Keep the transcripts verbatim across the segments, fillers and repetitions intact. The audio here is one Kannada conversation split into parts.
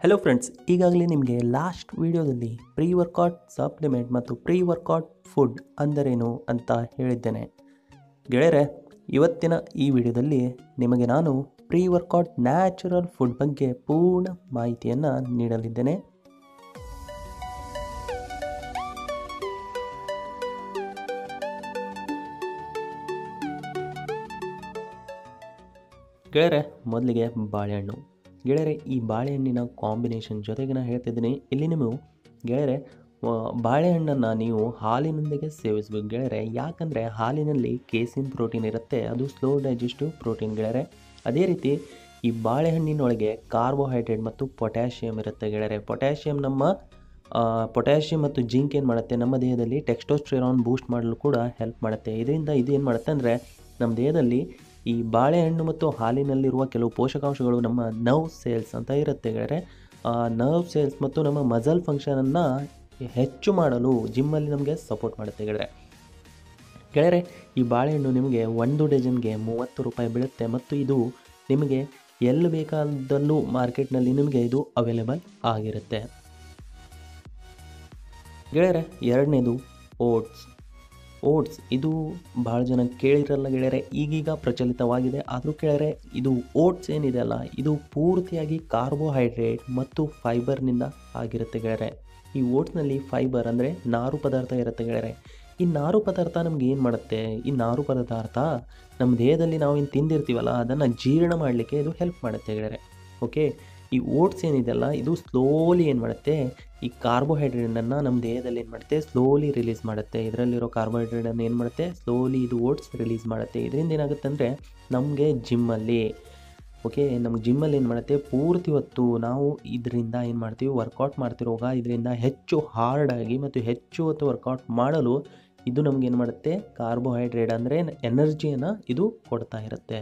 ಹೆಲೋ ಫ್ರೆಂಡ್ಸ್, ಈಗಾಗಲೇ ನಿಮಗೆ ಲಾಸ್ಟ್ ವಿಡಿಯೋದಲ್ಲಿ ಪ್ರೀ ವರ್ಕೌಟ್ ಸಪ್ಲಿಮೆಂಟ್ ಮತ್ತು ಪ್ರೀ ವರ್ಕೌಟ್ ಫುಡ್ ಅಂದರೇನು ಅಂತ ಹೇಳಿದ್ದೇನೆ. ಗೆಳೆಯರೆ, ಇವತ್ತಿನ ಈ ವಿಡಿಯೋದಲ್ಲಿ ನಿಮಗೆ ನಾನು ಪ್ರೀ ವರ್ಕೌಟ್ ನ್ಯಾಚುರಲ್ ಫುಡ್ ಬಗ್ಗೆ ಪೂರ್ಣ ಮಾಹಿತಿಯನ್ನು ನೀಡಲಿದ್ದೇನೆ. ಗೆಳೆಯರೆ, ಮೊದಲಿಗೆ ಬಾಳೆಹಣ್ಣು. ಗೆಳೆಯರೆ, ಈ ಬಾಳೆಹಣ್ಣಿನ ಕಾಂಬಿನೇಷನ್ ಜೊತೆಗೆ ನಾನು ಹೇಳ್ತಿದ್ದೀನಿ. ಇಲ್ಲಿ ನೀವು ಗೆಳೆಯರೆ ಬಾಳೆಹಣ್ಣನ್ನು ನೀವು ಹಾಲಿನೊಂದಿಗೆ ಸೇವಿಸಬೇಕು ಗೆಳೆಯರೆ. ಯಾಕಂದರೆ ಹಾಲಿನಲ್ಲಿ ಕೇಸಿನ್ ಪ್ರೋಟೀನ್ ಇರುತ್ತೆ, ಅದು ಸ್ಲೋ ಡೈಜೆಸ್ಟಿವ್ ಪ್ರೋಟೀನ್ ಗೆಳೆಯರೆ. ಅದೇ ರೀತಿ ಈ ಬಾಳೆಹಣ್ಣಿನೊಳಗೆ ಕಾರ್ಬೋಹೈಡ್ರೇಟ್ ಮತ್ತು ಪೊಟ್ಯಾಷಿಯಮ್ ಇರುತ್ತೆ ಗೆಳೆಯರೆ. ಪೊಟ್ಯಾಷಿಯಮ್ ನಮ್ಮ ಪೊಟ್ಯಾಷಿಯಮ್ ಮತ್ತು ಜಿಂಕ್ ಏನು ಮಾಡುತ್ತೆ, ನಮ್ಮ ದೇಹದಲ್ಲಿ ಟೆಸ್ಟೋಸ್ಟೆರಾನ್ ಬೂಸ್ಟ್ ಮಾಡಲು ಕೂಡ ಹೆಲ್ಪ್ ಮಾಡುತ್ತೆ. ಇದರಿಂದ ಇದು ಏನು ಮಾಡುತ್ತೆ ಅಂದರೆ, ನಮ್ಮ ದೇಹದಲ್ಲಿ ಈ ಬಾಳೆಹಣ್ಣು ಮತ್ತು ಹಾಲಿನಲ್ಲಿರುವ ಕೆಲವು ಪೋಷಕಾಂಶಗಳು ನಮ್ಮ ನರ್ವ್ ಸೇಲ್ಸ್ ಅಂತ ಇರುತ್ತೆ ಗೆಳೆಯರೆ. ನರ್ವ್ ಸೇಲ್ಸ್ ಮತ್ತು ನಮ್ಮ ಮಸಲ್ ಫಂಕ್ಷನನ್ನು ಹೆಚ್ಚು ಮಾಡಲು ಜಿಮ್ಮಲ್ಲಿ ನಮಗೆ ಸಪೋರ್ಟ್ ಮಾಡುತ್ತೆ ಗೆಳೆಯರೆ. ಗೆಳೆಯರೆ, ಈ ಬಾಳೆಹಣ್ಣು ನಿಮಗೆ ಒಂದು ಡಜನ್ಗೆ ಮೂವತ್ತು ರೂಪಾಯಿ ಬೀಳುತ್ತೆ ಮತ್ತು ಇದು ನಿಮಗೆ ಎಲ್ಲಿ ಬೇಕಾದಲ್ಲೂ ಮಾರ್ಕೆಟ್ನಲ್ಲಿ ನಿಮಗೆ ಇದು ಅವೈಲೇಬಲ್ ಆಗಿರುತ್ತೆ ಗೆಳೆಯರೆ. ಎರಡನೇದು ಓಟ್ಸ್. ಓಟ್ಸ್ ಇದು ಭಾಳ ಜನ ಕೇಳಿರಲ್ಲ ಗೆಳೆಯರೆ, ಈಗೀಗ ಪ್ರಚಲಿತವಾಗಿದೆ. ಆದರೂ ಗೆಳೆಯರೆ, ಇದು ಓಟ್ಸ್ ಏನಿದೆ ಅಲ್ಲ, ಇದು ಪೂರ್ತಿಯಾಗಿ ಕಾರ್ಬೋಹೈಡ್ರೇಟ್ ಮತ್ತು ಫೈಬರ್ನಿಂದ ಆಗಿರುತ್ತೆ ಗೆಳೆಯರೆ. ಈ ಓಟ್ಸ್ನಲ್ಲಿ ಫೈಬರ್ ಅಂದರೆ ನಾರು ಪದಾರ್ಥ ಇರುತ್ತೆ ಗೆಳೆಯರೆ. ಈ ನಾರು ಪದಾರ್ಥ ನಮ್ಗೆ ಏನು ಮಾಡುತ್ತೆ, ಈ ನಾರು ಪದಾರ್ಥ ನಮ್ಮ ದೇಹದಲ್ಲಿ ನಾವು ಏನು ತಿಂದಿರ್ತೀವಲ್ಲ ಅದನ್ನು ಜೀರ್ಣ ಮಾಡಲಿಕ್ಕೆ ಇದು ಹೆಲ್ಪ್ ಮಾಡುತ್ತೆ ಗೆಳೆಯರೆ. ಓಕೆ, ಈ ಓಟ್ಸ್ ಏನಿದೆಯಲ್ಲ ಇದು ಸ್ಲೋಲಿ ಏನು ಮಾಡುತ್ತೆ, ಈ ಕಾರ್ಬೋಹೈಡ್ರೇಟನ್ನು ನಮ್ಮ ದೇಹದಲ್ಲಿ ಏನು ಮಾಡುತ್ತೆ, ಸ್ಲೋಲಿ ರಿಲೀಸ್ ಮಾಡುತ್ತೆ. ಇದರಲ್ಲಿರೋ ಕಾರ್ಬೋಹೈಡ್ರೇಟನ್ನು ಏನು ಮಾಡುತ್ತೆ, ಸ್ಲೋಲಿ ಇದು ಓಟ್ಸ್ ರಿಲೀಸ್ ಮಾಡುತ್ತೆ. ಇದರಿಂದ ಏನಾಗುತ್ತೆ ಅಂದರೆ ನಮಗೆ ಜಿಮ್ಮಲ್ಲಿ ಓಕೆ ನಮ್ಗೆ ಜಿಮ್ಮಲ್ಲಿ ಏನು ಮಾಡುತ್ತೆ, ಪೂರ್ತಿ ಹೊತ್ತು ನಾವು ಇದರಿಂದ ಏನು ಮಾಡ್ತೀವಿ, ವರ್ಕೌಟ್ ಮಾಡ್ತಿರುವಾಗ ಇದರಿಂದ ಹೆಚ್ಚು ಹಾರ್ಡಾಗಿ ಮತ್ತು ಹೆಚ್ಚು ಹೊತ್ತು ವರ್ಕೌಟ್ ಮಾಡಲು ಇದು ನಮ್ಗೆ ಏನು ಮಾಡುತ್ತೆ, ಕಾರ್ಬೋಹೈಡ್ರೇಟ್ ಅಂದರೆ ಎನರ್ಜಿಯನ್ನು ಇದು ಕೊಡ್ತಾ ಇರುತ್ತೆ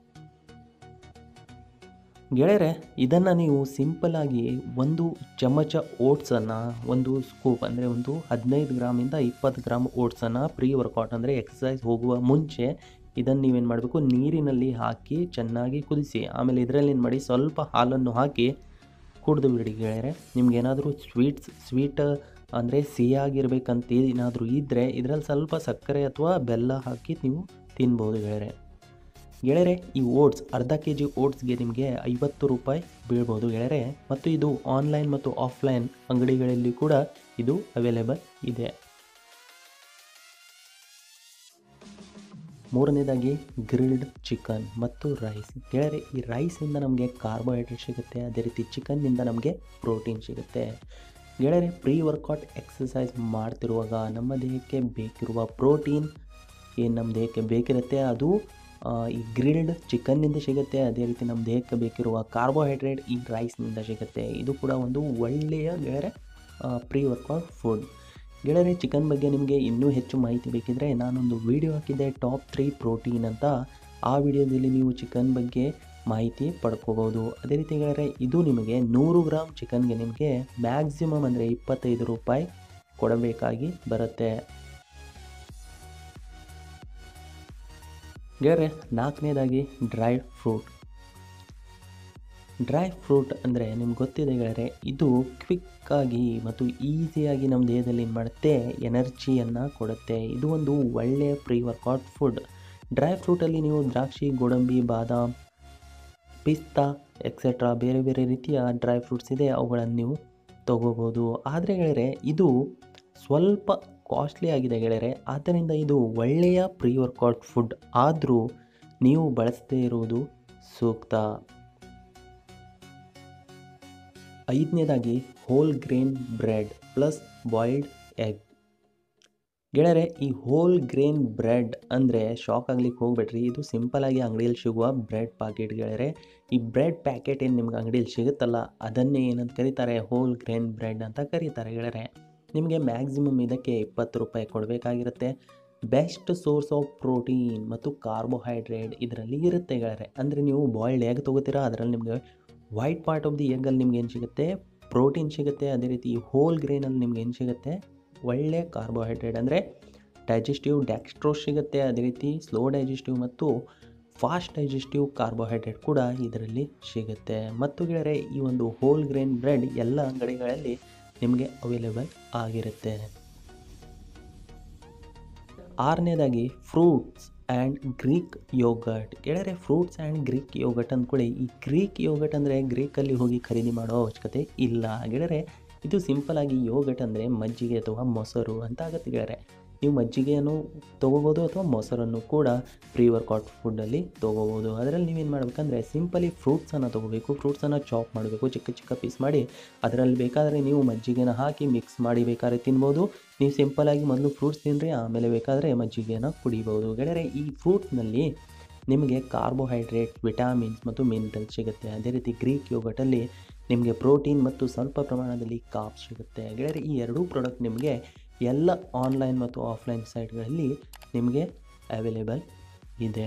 ಗೆಳೆಯರೆ. ಇದನ್ನು ನೀವು ಸಿಂಪಲ್ಲಾಗಿ ಒಂದು ಚಮಚ ಓಟ್ಸನ್ನು, ಒಂದು ಸ್ಕೂಪ್ ಅಂದರೆ ಒಂದು ಹದಿನೈದು ಗ್ರಾಮಿಂದ ಇಪ್ಪತ್ತು ಗ್ರಾಮ್ ಓಟ್ಸನ್ನು ಪ್ರೀ ವರ್ಕೌಟ್ ಅಂದರೆ ಎಕ್ಸಸೈಸ್ ಹೋಗುವ ಮುಂಚೆ ಇದನ್ನು ನೀವೇನು ಮಾಡಬೇಕು, ನೀರಿನಲ್ಲಿ ಹಾಕಿ ಚೆನ್ನಾಗಿ ಕುದಿಸಿ, ಆಮೇಲೆ ಇದರಲ್ಲಿ ಏನು ಮಾಡಿ ಸ್ವಲ್ಪ ಹಾಲನ್ನು ಹಾಕಿ ಕುಡಿದು ಬಿಡಿ ಗೆಳೆಯರೆ. ನಿಮ್ಗೇನಾದರೂ ಸ್ವೀಟ್ಸ್ ಸ್ವೀಟ್ ಅಂದರೆ ಸಿಹಿಯಾಗಿರ್ಬೇಕಂತ ಏನಾದರೂ ಇದ್ದರೆ ಇದರಲ್ಲಿ ಸ್ವಲ್ಪ ಸಕ್ಕರೆ ಅಥವಾ ಬೆಲ್ಲ ಹಾಕಿ ನೀವು ತಿನ್ಬೋದು ಗೆಳೆಯರೆ. ಗೆಳೆಯರೆ, ಈ ಓಟ್ಸ್ ಅರ್ಧ ಕೆ ಜಿ ಓಟ್ಸ್ಗೆ ನಿಮಗೆ ಐವತ್ತು ರೂಪಾಯಿ ಬೀಳ್ಬೋದು ಗೆಳೆಯರೆ. ಮತ್ತು ಇದು ಆನ್ಲೈನ್ ಮತ್ತು ಆಫ್ಲೈನ್ ಅಂಗಡಿಗಳಲ್ಲಿ ಕೂಡ ಇದು ಅವೈಲೇಬಲ್ ಇದೆ. ಮೂರನೇದಾಗಿ ಗ್ರಿಲ್ಡ್ ಚಿಕನ್ ಮತ್ತು ರೈಸ್. ಗೆಳೆಯರೆ, ಈ ರೈಸಿಂದ ನಮಗೆ ಕಾರ್ಬೋಹೈಡ್ರೇಟ್ ಸಿಗುತ್ತೆ, ಅದೇ ರೀತಿ ಚಿಕನ್ನಿಂದ ನಮಗೆ ಪ್ರೋಟೀನ್ ಸಿಗುತ್ತೆ ಗೆಳೆಯರೆ. ಪ್ರೀ ವರ್ಕೌಟ್ ಎಕ್ಸಸೈಸ್ ಮಾಡ್ತಿರುವಾಗ ನಮ್ಮ ದೇಹಕ್ಕೆ ಬೇಕಿರುವ ಪ್ರೋಟೀನ್ ಏನು ನಮ್ಮ ದೇಹಕ್ಕೆ ಬೇಕಿರುತ್ತೆ ಅದು ಈ ಗ್ರಿಲ್ಡ್ ಚಿಕನ್ನಿಂದ ಸಿಗುತ್ತೆ. ಅದೇ ರೀತಿ ನಮ್ಮ ದೇಹಕ್ಕೆ ಬೇಕಿರುವ ಕಾರ್ಬೋಹೈಡ್ರೇಟ್ ಈ ರೈಸ್ನಿಂದ ಸಿಗುತ್ತೆ. ಇದು ಕೂಡ ಒಂದು ಒಳ್ಳೆಯ ಗೆಳೆಯರೆ ಪ್ರೀ ವರ್ಕೌಟ್ ಫುಡ್ ಗೆಳೆಯರೆ. ಚಿಕನ್ ಬಗ್ಗೆ ನಿಮಗೆ ಇನ್ನೂ ಹೆಚ್ಚು ಮಾಹಿತಿ ಬೇಕಿದ್ದರೆ ನಾನೊಂದು ವಿಡಿಯೋ ಹಾಕಿದ್ದೆ, ಟಾಪ್ ತ್ರೀ ಪ್ರೋಟೀನ್ ಅಂತ. ಆ ವಿಡಿಯೋದಲ್ಲಿ ನೀವು ಚಿಕನ್ ಬಗ್ಗೆ ಮಾಹಿತಿ ಪಡ್ಕೋಬೋದು. ಅದೇ ರೀತಿ ಗೆಳೆಯರೆ, ಇದು ನಿಮಗೆ ನೂರು ಗ್ರಾಮ್ ಚಿಕನ್ಗೆ ನಿಮಗೆ ಮ್ಯಾಕ್ಸಿಮಮ್ ಅಂದರೆ ಇಪ್ಪತ್ತೈದು ರೂಪಾಯಿ ಕೊಡಬೇಕಾಗಿ ಬರುತ್ತೆ ಗೆಳೆಯರೆ. ನಾಲ್ಕನೇದಾಗಿ ಡ್ರೈ ಫ್ರೂಟ್. ಡ್ರೈ ಫ್ರೂಟ್ ಅಂದರೆ ನಿಮ್ಗೆ ಗೊತ್ತಿದೆ ಗೆಳೆಯರೆ, ಇದು ಕ್ವಿಕ್ಕಾಗಿ ಮತ್ತು ಈಸಿಯಾಗಿ ನಮ್ಮ ದೇಹದಲ್ಲಿ ಏನು ಮಾಡುತ್ತೆ, ಎನರ್ಜಿಯನ್ನು ಕೊಡುತ್ತೆ. ಇದು ಒಂದು ಒಳ್ಳೆಯ ಪ್ರೀ ವರ್ಕೌಟ್ ಫುಡ್. ಡ್ರೈ ಫ್ರೂಟಲ್ಲಿ ನೀವು ದ್ರಾಕ್ಷಿ, ಗೋಡಂಬಿ, ಬಾದಾಮ್, ಪಿಸ್ತಾ ಎಕ್ಸೆಟ್ರಾ ಬೇರೆ ಬೇರೆ ರೀತಿಯ ಡ್ರೈ ಫ್ರೂಟ್ಸ್ ಇದೆ, ಅವುಗಳನ್ನು ನೀವು ತಗೋಬೋದು. ಆದರೆ ಗೆಳೆಯರೆ, ಇದು ಸ್ವಲ್ಪ ಕಾಸ್ಟ್ಲಿ ಆಗಿದೆ ಗೆಳೆಯರೆ. ಆದ್ದರಿಂದ ಇದು ಒಳ್ಳೆಯ ಪ್ರೀ ವರ್ಕೌಟ್ ಫುಡ್, ಆದರೂ ನೀವು ಬಳಸದೇ ಇರುವುದು ಸೂಕ್ತ. ಐದನೇದಾಗಿ whole grain bread plus boiled egg. ಗೆಳೆಯರೆ, ಈ ಹೋಲ್ ಗ್ರೇನ್ ಬ್ರೆಡ್ ಅಂದರೆ ಶಾಕ್ ಆಗ್ಲಿಕ್ಕೆ ಹೋಗ್ಬೇಡ್ರಿ, ಇದು ಸಿಂಪಲಾಗಿ ಅಂಗಡಿಯಲ್ಲಿ ಸಿಗುವ ಬ್ರೆಡ್ ಪ್ಯಾಕೆಟ್ ಗೆಳೆಯರೆ. ಈ ಬ್ರೆಡ್ ಪ್ಯಾಕೆಟ್ ಏನು ನಿಮ್ಗೆ ಅಂಗಡಿಯಲ್ಲಿ ಸಿಗುತ್ತಲ್ಲ ಅದನ್ನೇ ಏನಂತ ಕರೀತಾರೆ, ಹೋಲ್ ಗ್ರೇನ್ ಬ್ರೆಡ್ ಅಂತ ಕರೀತಾರೆ ಗೆಳೆಯರೆ. ನಿಮಗೆ ಮ್ಯಾಕ್ಸಿಮಮ್ ಇದಕ್ಕೆ ಇಪ್ಪತ್ತು ರೂಪಾಯಿ ಕೊಡಬೇಕಾಗಿರುತ್ತೆ. ಬೆಸ್ಟ್ ಸೋರ್ಸ್ ಆಫ್ ಪ್ರೋಟೀನ್ ಮತ್ತು ಕಾರ್ಬೋಹೈಡ್ರೇಟ್ ಇದರಲ್ಲಿ ಇರುತ್ತೆ ಗೆಳೆಯರೆ. ಅಂದರೆ ನೀವು ಬಾಯ್ಲ್ಡ್ ಎಗ್ ತೊಗೋತೀರಾ, ಅದರಲ್ಲಿ ನಿಮಗೆ ವೈಟ್ ಪಾರ್ಟ್ ಆಫ್ ದಿ ಎಗ್ಗಲ್ಲಿ ನಿಮ್ಗೆ ಏನು ಸಿಗುತ್ತೆ, ಪ್ರೋಟೀನ್ ಸಿಗುತ್ತೆ. ಅದೇ ರೀತಿ ಹೋಲ್ ಗ್ರೇನಲ್ಲಿ ನಿಮ್ಗೆ ಏನು ಸಿಗುತ್ತೆ, ಒಳ್ಳೆ ಕಾರ್ಬೋಹೈಡ್ರೇಟ್ ಅಂದರೆ ಡೈಜೆಸ್ಟಿವ್ ಡೆಕ್ಸ್ಟ್ರೋಸ್ ಸಿಗುತ್ತೆ. ಅದೇ ರೀತಿ ಸ್ಲೋ ಡೈಜೆಸ್ಟಿವ್ ಮತ್ತು ಫಾಸ್ಟ್ ಡೈಜೆಸ್ಟಿವ್ ಕಾರ್ಬೋಹೈಡ್ರೇಟ್ ಕೂಡ ಇದರಲ್ಲಿ ಸಿಗುತ್ತೆ. ಮತ್ತು ಗೆಳೆಯರೆ ಈ ಒಂದು ಹೋಲ್ ಗ್ರೇನ್ ಬ್ರೆಡ್ ಎಲ್ಲ ಅಂಗಡಿಗಳಲ್ಲಿ ನಿಮಗೆ ಅವೈಲೇಬಲ್ ಆಗಿರುತ್ತೆ. ಆರನೇದಾಗಿ ಫ್ರೂಟ್ಸ್ ಆ್ಯಂಡ್ ಗ್ರೀಕ್ ಯೋಗರ್ಟ್. ಗೆಳೆಯರೆ ಫ್ರೂಟ್ಸ್ ಆ್ಯಂಡ್ ಗ್ರೀಕ್ ಯೋಗರ್ಟ್ ಅಂದ್ಕೊಳ್ಳಿ. ಈ ಗ್ರೀಕ್ ಯೋಗರ್ಟ್ ಅಂದರೆ ಗ್ರೀಕಲ್ಲಿ ಹೋಗಿ ಖರೀದಿ ಮಾಡೋ ಅವಶ್ಯಕತೆ ಇಲ್ಲ ಗೆಳೆಯರೆ. ಇದು ಸಿಂಪಲ್ ಆಗಿ ಯೋಗರ್ಟ್ ಅಂದರೆ ಮಜ್ಜಿಗೆ ಅಥವಾ ಮೊಸರು ಅಂತ ಆಗುತ್ತೆ ಗೆಳೆಯರೆ. ನೀವು ಮಜ್ಜಿಗೆಯನ್ನು ತೊಗೋಬೋದು ಅಥವಾ ಮೊಸರನ್ನು ಕೂಡ ಪ್ರೀ ವರ್ಕೌಟ್ ಫುಡ್ಡಲ್ಲಿ ತೊಗೋಬೋದು. ಅದರಲ್ಲಿ ನೀವೇನು ಮಾಡಬೇಕಂದ್ರೆ ಸಿಂಪಲಿ ಫ್ರೂಟ್ಸನ್ನು ತೊಗೋಬೇಕು. ಫ್ರೂಟ್ಸನ್ನು ಚಾಪ್ ಮಾಡಬೇಕು, ಚಿಕ್ಕ ಚಿಕ್ಕ ಪೀಸ್ ಮಾಡಿ ಅದರಲ್ಲಿ ಬೇಕಾದರೆ ನೀವು ಮಜ್ಜಿಗೆನ ಹಾಕಿ ಮಿಕ್ಸ್ ಮಾಡಿ ಬೇಕಾದ್ರೆ ತಿನ್ಬೋದು. ನೀವು ಸಿಂಪಲಾಗಿ ಮೊದಲು ಫ್ರೂಟ್ಸ್ ತಿನ್ನಿರಿ, ಆಮೇಲೆ ಬೇಕಾದರೆ ಮಜ್ಜಿಗೆನ ಕುಡಿಬೋದು ಗೆಳೆಯರೆ. ಈ ಫ್ರೂಟ್ಸ್ನಲ್ಲಿ ನಿಮಗೆ ಕಾರ್ಬೋಹೈಡ್ರೇಟ್, ವಿಟಾಮಿನ್ಸ್ ಮತ್ತು ಮಿನರಲ್ಸ್ ಸಿಗುತ್ತೆ. ಅದೇ ರೀತಿ ಗ್ರೀಕ್ ಯೋಗರ್ಟಲ್ಲಿ ನಿಮಗೆ ಪ್ರೋಟೀನ್ ಮತ್ತು ಸ್ವಲ್ಪ ಪ್ರಮಾಣದಲ್ಲಿ ಕಾರ್ಬ್ಸ್ ಸಿಗುತ್ತೆ ಗೆಳೆಯರೆ. ಈ ಎರಡೂ ಪ್ರಾಡಕ್ಟ್ ನಿಮಗೆ ಎಲ್ಲ ಆನ್ಲೈನ್ ಮತ್ತು ಆಫ್ಲೈನ್ ಸೈಟ್ಗಳಲ್ಲಿ ನಿಮಗೆ ಅವೈಲೇಬಲ್ ಇದೆ.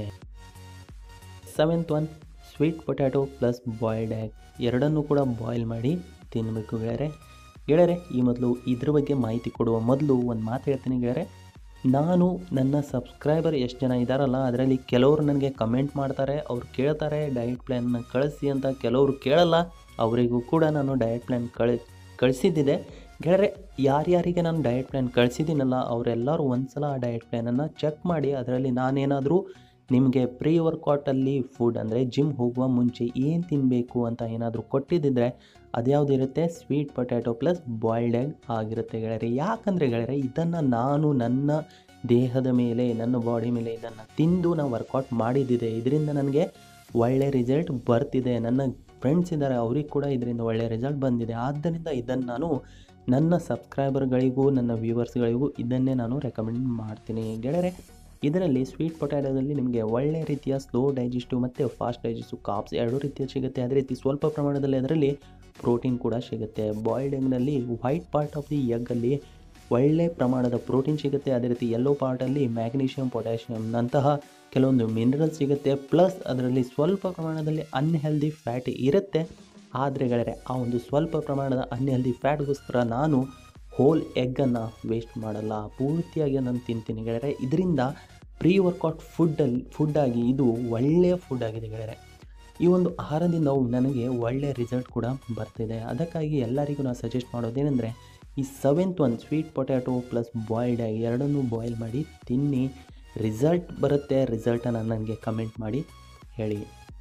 Seventh one sweet potato plus boiled egg. ಎರಡನ್ನೂ ಕೂಡ ಬಾಯ್ಲ್ ಮಾಡಿ ತಿನ್ನಬೇಕು ಗೆಳೆಯರೆ. ಗೆಳೆಯರೆ ಈ ಮೊದಲು ಇದ್ರ ಬಗ್ಗೆ ಮಾಹಿತಿ ಕೊಡುವ ಮೊದಲು ಒಂದು ಮಾತು ಹೇಳ್ತೀನಿ ಗೆಳೆಯರೆ. ನಾನು ನನ್ನ ಸಬ್ಸ್ಕ್ರೈಬರ್ ಎಷ್ಟು ಜನ ಇದ್ದಾರಲ್ಲ ಅದರಲ್ಲಿ ಕೆಲವರು ನನಗೆ ಕಮೆಂಟ್ ಮಾಡ್ತಾರೆ, ಅವ್ರು ಕೇಳ್ತಾರೆ ಡಯಟ್ ಪ್ಲ್ಯಾನ್ನ ಕಳಿಸಿ ಅಂತ. ಕೆಲವರು ಕೇಳಲ್ಲ, ಅವರಿಗೂ ಕೂಡ ನಾನು ಡಯಟ್ ಪ್ಲ್ಯಾನ್ ಕಳಿ ಕಳಿಸಿದ್ದಿದೆ ಗೆಳೆಯರೆ. ಯಾರ್ಯಾರಿಗೆ ನಾನು ಡಯಟ್ ಪ್ಲ್ಯಾನ್ ಕಳಿಸಿದ್ದೀನಲ್ಲ ಅವರೆಲ್ಲರೂ ಒಂದು ಸಲ ಆ ಡಯಟ್ ಪ್ಲ್ಯಾನನ್ನು ಚೆಕ್ ಮಾಡಿ. ಅದರಲ್ಲಿ ನಾನೇನಾದರೂ ನಿಮಗೆ ಪ್ರೀ ವರ್ಕೌಟಲ್ಲಿ ಫುಡ್ ಅಂದರೆ ಜಿಮ್ ಹೋಗುವ ಮುಂಚೆ ಏನು ತಿನ್ನಬೇಕು ಅಂತ ಏನಾದರೂ ಕೊಟ್ಟಿದ್ದಿದ್ರೆ ಅದ್ಯಾವುದಿರುತ್ತೆ, sweet potato plus boiled egg ಆಗಿರುತ್ತೆ ಗೆಳೆಯರೆ. ಯಾಕಂದರೆ ಗೆಳೆಯರೆ ಇದನ್ನು ನಾನು ನನ್ನ ದೇಹದ ಮೇಲೆ, ನನ್ನ ಬಾಡಿ ಮೇಲೆ ಇದನ್ನು ತಿಂದು ನಾನು ವರ್ಕೌಟ್ ಮಾಡಿದ್ದಿದೆ. ಇದರಿಂದ ನನಗೆ ಒಳ್ಳೆ ರಿಸಲ್ಟ್ ಬರ್ತಿದೆ. ನನ್ನ ಫ್ರೆಂಡ್ಸ್ ಇದ್ದಾರೆ, ಅವ್ರಿಗೆ ಕೂಡ ಇದರಿಂದ ಒಳ್ಳೆಯ ರಿಸಲ್ಟ್ ಬಂದಿದೆ. ಆದ್ದರಿಂದ ಇದನ್ನು ನಾನು ನನ್ನ ಸಬ್ಸ್ಕ್ರೈಬರ್ಗಳಿಗೂ ನನ್ನ ವ್ಯೂವರ್ಸ್ಗಳಿಗೂ ಇದನ್ನೇ ನಾನು ರೆಕಮೆಂಡ್ ಮಾಡ್ತೀನಿ ಗೆಳೆಯರೆ. ಇದರಲ್ಲಿ ಸ್ವೀಟ್ ಪೊಟ್ಯಾಟೋದಲ್ಲಿ ನಿಮಗೆ ಒಳ್ಳೆಯ ರೀತಿಯ ಸ್ಲೋ ಡೈಜೆಸ್ಟಿವ್ ಮತ್ತು ಫಾಸ್ಟ್ ಡೈಜೆಸ್ಟಿವ್ ಕಾರ್ಬ್ಸ್ ಎರಡೂ ರೀತಿಯ ಸಿಗುತ್ತೆ. ಅದೇ ರೀತಿ ಸ್ವಲ್ಪ ಪ್ರಮಾಣದಲ್ಲಿ ಅದರಲ್ಲಿ ಪ್ರೋಟೀನ್ ಕೂಡ ಸಿಗುತ್ತೆ. ಬಾಯ್ಲ್ಡ್ ಎಗ್ನಲ್ಲಿ ವೈಟ್ ಪಾರ್ಟ್ ಆಫ್ ದಿ ಎಗ್ಗಲ್ಲಿ ಒಳ್ಳೆ ಪ್ರಮಾಣದ ಪ್ರೋಟೀನ್ ಸಿಗುತ್ತೆ. ಅದೇ ರೀತಿ ಯೆಲ್ಲೋ ಪಾರ್ಟಲ್ಲಿ ಮ್ಯಾಗ್ನೀಷಿಯಮ್, ಪೊಟ್ಯಾಷಿಯಮ್ನಂತಹ ಕೆಲವೊಂದು ಮಿನರಲ್ಸ್ ಸಿಗುತ್ತೆ. ಪ್ಲಸ್ ಅದರಲ್ಲಿ ಸ್ವಲ್ಪ ಪ್ರಮಾಣದಲ್ಲಿ ಅನ್ಹೆಲ್ದಿ ಫ್ಯಾಟ್ ಇರುತ್ತೆ. ಆದರೆ ಗೆಳೆಯರೆ ಆ ಒಂದು ಸ್ವಲ್ಪ ಪ್ರಮಾಣದ ಅನ್ಹೆಲ್ದಿ ಫ್ಯಾಟ್ಗೋಸ್ಕರ ನಾನು ಹೋಲ್ ಎಗ್ಗನ್ನು ವೇಸ್ಟ್ ಮಾಡಲ್ಲ, ಪೂರ್ತಿಯಾಗಿ ನಾನು ತಿಂತೀನಿ ಗೆಳೆಯರೆ. ಇದರಿಂದ ಪ್ರೀ ವರ್ಕೌಟ್ ಫುಡ್ಡಲ್ಲಿ ಫುಡ್ಡಾಗಿ ಇದು ಒಳ್ಳೆಯ ಫುಡ್ ಆಗಿದೆ ಗೆಳೆಯರೆ. ಈ ಒಂದು ಆಹಾರದಿಂದ ನನಗೆ ಒಳ್ಳೆಯ ರಿಸಲ್ಟ್ ಕೂಡ ಬರ್ತಿದೆ. ಅದಕ್ಕಾಗಿ ಎಲ್ಲರಿಗೂ ನಾನು ಸಜೆಸ್ಟ್ ಮಾಡೋದೇನೆಂದರೆ ಈ seventh one sweet potato plus boiled egg ಎರಡನ್ನೂ ಬಾಯ್ಲ್ ಮಾಡಿ ತಿನ್ನಿ. ರಿಸಲ್ಟ್ ಬರುತ್ತೆ. ರಿಸಲ್ಟನ್ನು ನನಗೆ ಕಮೆಂಟ್ ಮಾಡಿ ಹೇಳಿ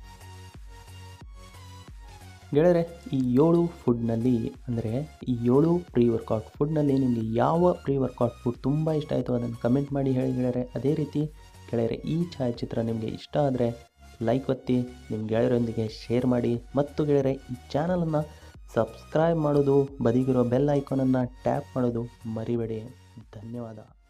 ಗೆಳೆಯರೆ. ಈ ಏಳು ಫುಡ್ನಲ್ಲಿ ಅಂದರೆ ಈ ಏಳು ಪ್ರೀ ವರ್ಕೌಟ್ ಫುಡ್ನಲ್ಲಿ ನಿಮಗೆ ಯಾವ ಪ್ರೀ ವರ್ಕೌಟ್ ಫುಡ್ ತುಂಬ ಇಷ್ಟ ಆಯಿತು ಅದನ್ನು ಕಮೆಂಟ್ ಮಾಡಿ ಹೇಳಿ ಗೆಳೆಯರೆ. ಅದೇ ರೀತಿ ಗೆಳೆಯರೆ ಈ ಛಾಯಾಚಿತ್ರ ನಿಮಗೆ ಇಷ್ಟ ಆದರೆ ಲೈಕ್ ಒತ್ತಿ, ನಿಮ್ಮ ಗೆಳೆಯರೊಂದಿಗೆ ಶೇರ್ ಮಾಡಿ. ಮತ್ತು ಗೆಳೆಯರೆ ಈ ಚಾನಲನ್ನು ಸಬ್ಸ್ಕ್ರೈಬ್ ಮಾಡೋದು, ಬದಿಗಿರೋ ಬೆಲ್ ಐಕಾನನ್ನು ಟ್ಯಾಪ್ ಮಾಡೋದು ಮರಿಬೇಡಿ. ಧನ್ಯವಾದ.